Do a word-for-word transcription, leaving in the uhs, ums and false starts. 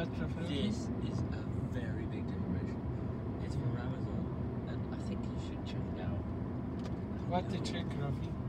What, Rafi? This is a very big decoration. It's from Amazon, and I think you should check it out. What to check, Rafi?